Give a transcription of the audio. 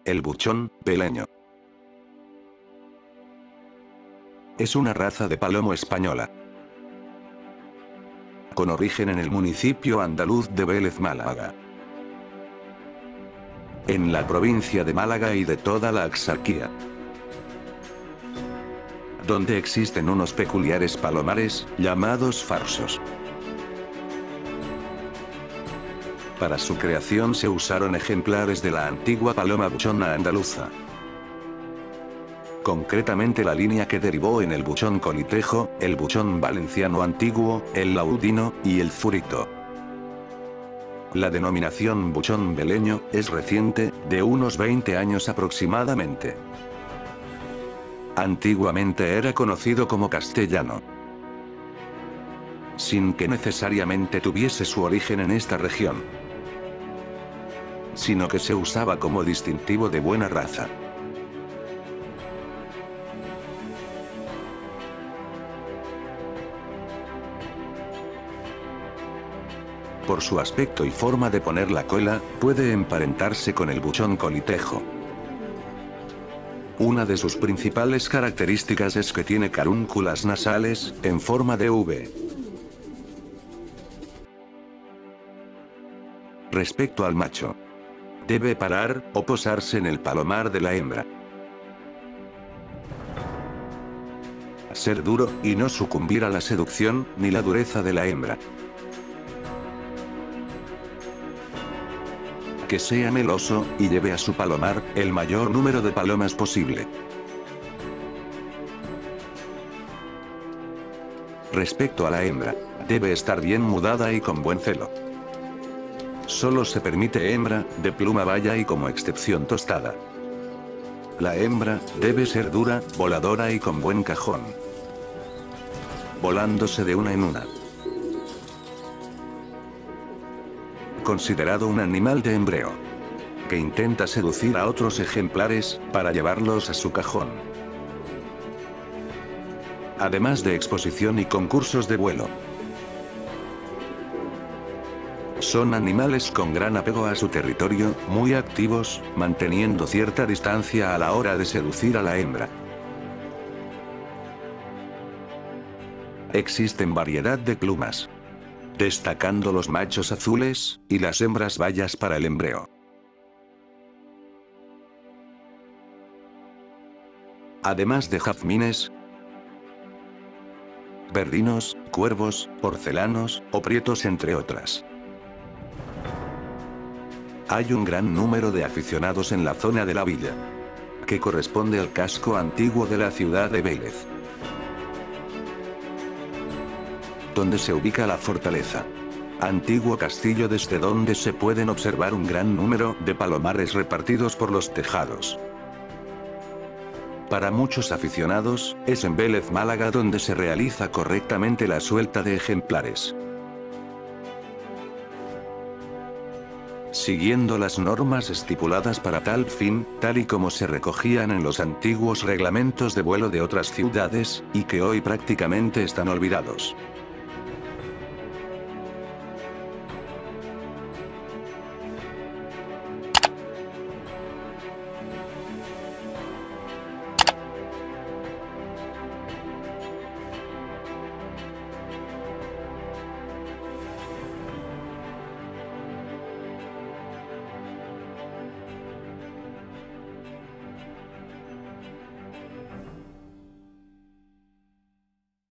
El buchón veleño. Es una raza de palomo española, con origen en el municipio andaluz de Vélez, Málaga, en la provincia de Málaga y de toda la Axarquía, donde existen unos peculiares palomares, llamados farsos. Para su creación se usaron ejemplares de la antigua paloma buchona andaluza. Concretamente la línea que derivó en el buchón colitejo, el buchón valenciano antiguo, el laudino, y el zurito. La denominación buchón veleño es reciente, de unos 20 años aproximadamente. Antiguamente era conocido como castellano, sin que necesariamente tuviese su origen en esta región, sino que se usaba como distintivo de buena raza. Por su aspecto y forma de poner la cola, puede emparentarse con el buchón colitejo. Una de sus principales características es que tiene carúnculas nasales, en forma de V. Respecto al macho, debe parar, o posarse en el palomar de la hembra. Ser duro, y no sucumbir a la seducción, ni la dureza de la hembra. Que sea meloso, y lleve a su palomar, el mayor número de palomas posible. Respecto a la hembra, debe estar bien mudada y con buen celo. Solo se permite hembra, de pluma baya y como excepción tostada. La hembra, debe ser dura, voladora y con buen cajón, volándose de una en una. Considerado un animal de embreo, que intenta seducir a otros ejemplares, para llevarlos a su cajón. Además de exposición y concursos de vuelo. Son animales con gran apego a su territorio, muy activos, manteniendo cierta distancia a la hora de seducir a la hembra. Existen variedad de plumas, destacando los machos azules, y las hembras bayas para el embreo. Además de jazmines, verdinos, cuervos, porcelanos, o prietos entre otras. Hay un gran número de aficionados en la zona de la villa, que corresponde al casco antiguo de la ciudad de Vélez, donde se ubica la fortaleza, antiguo castillo desde donde se pueden observar un gran número de palomares repartidos por los tejados. Para muchos aficionados, es en Vélez, Málaga donde se realiza correctamente la suelta de ejemplares, siguiendo las normas estipuladas para tal fin, tal y como se recogían en los antiguos reglamentos de vuelo de otras ciudades, y que hoy prácticamente están olvidados.